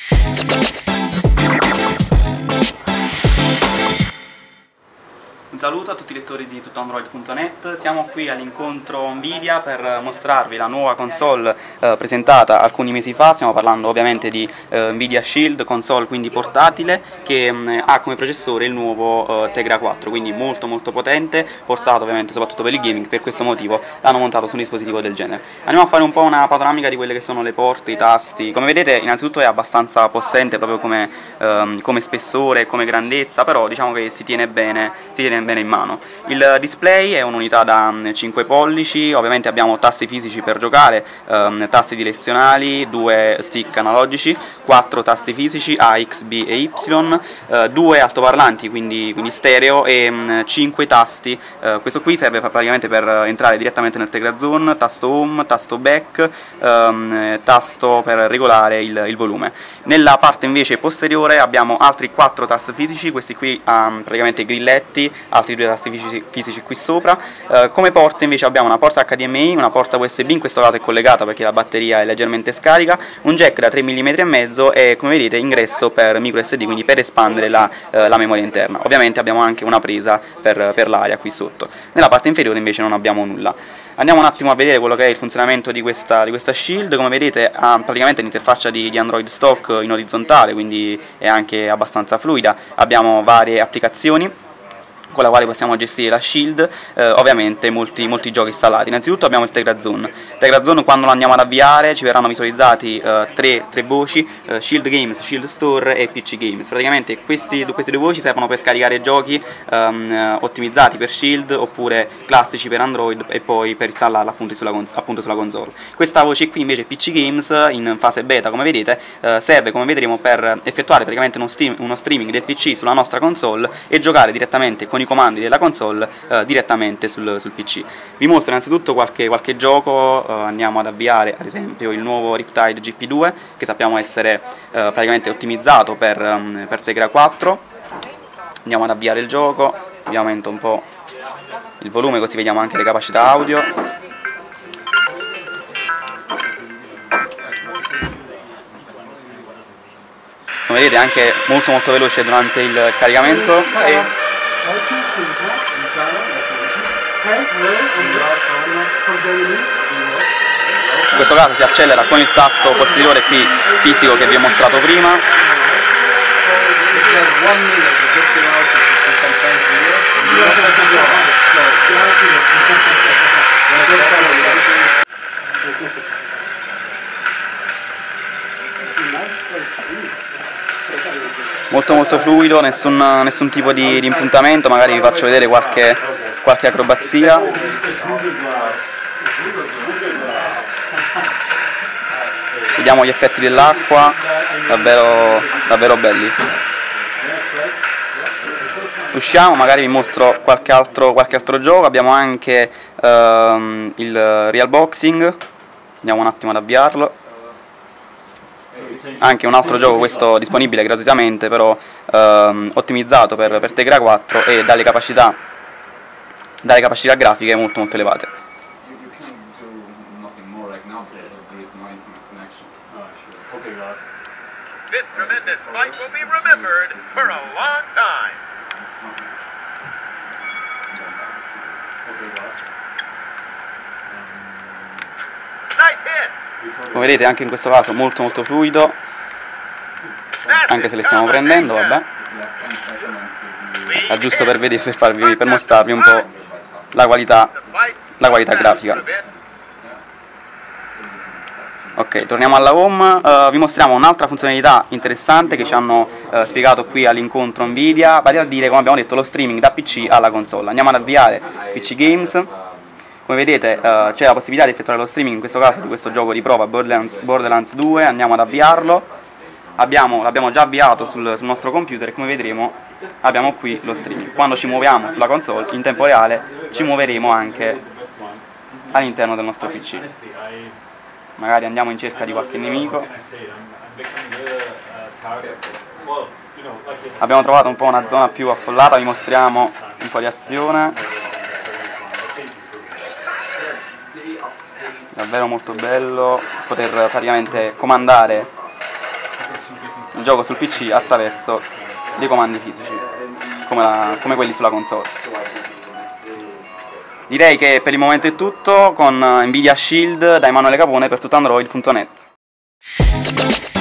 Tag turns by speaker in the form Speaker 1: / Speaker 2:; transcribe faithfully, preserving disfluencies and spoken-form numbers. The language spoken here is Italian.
Speaker 1: Un saluto a tutti i lettori di tutto android punto net, siamo qui all'incontro Nvidia per mostrarvi la nuova console eh, presentata alcuni mesi fa. Stiamo parlando ovviamente di eh, Nvidia Shield, console quindi portatile, che mh, ha come processore il nuovo eh, Tegra quattro, quindi molto molto potente, portato ovviamente soprattutto per il gaming. Per questo motivo l'hanno montato su un dispositivo del genere. Andiamo a fare un po' una panoramica di quelle che sono le porte, i tasti. Come vedete innanzitutto è abbastanza possente proprio come, ehm, come spessore, come grandezza, però diciamo che si tiene bene, si tiene bene in mano. Il display è un'unità da cinque pollici, ovviamente abbiamo tasti fisici per giocare, ehm, tasti direzionali, due stick analogici, quattro tasti fisici A, X, B e Y, eh, due altoparlanti quindi, quindi stereo e mh, cinque tasti. Eh, questo qui serve praticamente per entrare direttamente nel Tegra Zone, tasto home, tasto back, ehm, tasto per regolare il, il volume. Nella parte invece posteriore abbiamo altri quattro tasti fisici, questi qui hanno praticamente grilletti, altri due tasti fisici, fisici qui sopra. Eh, come porte invece abbiamo una porta H D M I, una porta U S B, in questo caso è collegata perché la batteria è leggermente scarica, un jack da tre millimetri e mezzo e come vedete ingresso per micro S D, quindi per espandere la, eh, la memoria interna. Ovviamente abbiamo anche una presa per, per l'aria qui sotto. Nella parte inferiore invece non abbiamo nulla. Andiamo un attimo a vedere quello che è il funzionamento di questa, di questa Shield. Come vedete ha praticamente l'interfaccia di, di Android stock in orizzontale, quindi è anche abbastanza fluida. Abbiamo varie applicazioni con la quale possiamo gestire la Shield, eh, ovviamente molti, molti giochi installati. Innanzitutto abbiamo il Tegra Zone. Tegra Zone, quando lo andiamo ad avviare ci verranno visualizzati eh, tre, tre voci, eh, Shield Games, Shield Store e P C Games. Praticamente questi, queste due voci servono per scaricare giochi ehm, ottimizzati per Shield oppure classici per Android e poi per installarla appunto sulla, appunto sulla console. Questa voce qui invece P C Games, in fase beta come vedete, eh, serve come vedremo per effettuare praticamente uno, stream, uno streaming del P C sulla nostra console e giocare direttamente con i comandi della console eh, direttamente sul, sul P C. Vi mostro innanzitutto qualche, qualche gioco. eh, andiamo ad avviare ad esempio il nuovo Riptide G P due, che sappiamo essere eh, praticamente ottimizzato per, um, per Tegra quattro. Andiamo ad avviare il gioco, vi aumento un po' il volume così vediamo anche le capacità audio. Come vedete è anche molto molto veloce durante il caricamento e in questo caso si accelera con il tasto posteriore qui fisico che vi ho mostrato prima. Molto molto fluido, nessun, nessun tipo di, di impuntamento. Magari vi faccio vedere qualche, qualche acrobazia. Vediamo gli effetti dell'acqua, davvero, davvero belli. Usciamo, magari vi mostro qualche altro, qualche altro gioco. Abbiamo anche ehm, il Real Boxing, andiamo un attimo ad avviarlo. Anche un altro gioco, questo disponibile gratuitamente, però ehm, ottimizzato per, per Tegra quattro e dalle capacità, dalle capacità grafiche molto molto elevate.
Speaker 2: This tremendous fight will be remembered for a long time. Nice hit.
Speaker 1: Come vedete anche in questo caso molto molto fluido, anche se le stiamo prendendo, vabbè. È giusto per, vedere, per, farvi, per mostrarvi un po' la qualità, la qualità grafica. Ok, torniamo alla home. Uh, vi mostriamo un'altra funzionalità interessante che ci hanno uh, spiegato qui all'incontro Nvidia, vale a dire, come abbiamo detto, lo streaming da P C alla console. Andiamo ad avviare P C Games. Come vedete uh, c'è la possibilità di effettuare lo streaming, in questo caso di questo gioco di prova Borderlands, Borderlands due. Andiamo ad avviarlo. L'abbiamo già avviato sul, sul nostro computer e come vedremo abbiamo qui lo streaming. Quando ci muoviamo sulla console in tempo reale ci muoveremo anche all'interno del nostro P C. Magari andiamo in cerca di qualche nemico. Abbiamo trovato un po' una zona più affollata, vi mostriamo un po' di azione. Davvero molto bello poter praticamente comandare il gioco sul P C attraverso dei comandi fisici, come, la, come quelli sulla console. Direi che per il momento è tutto, con Nvidia Shield da Emanuele Capone per tutto android punto net.